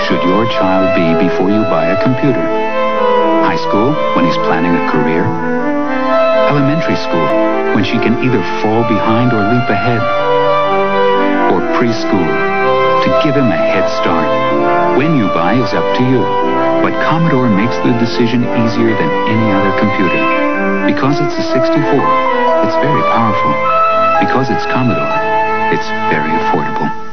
should your child be before you buy a computer? High school, when he's planning a career? Elementary school, when she can either fall behind or leap ahead? Or preschool, to give him a head start? When you buy is up to you, but Commodore makes the decision easier than any other computer. Because it's a 64, it's very powerful. Because it's Commodore, it's very affordable.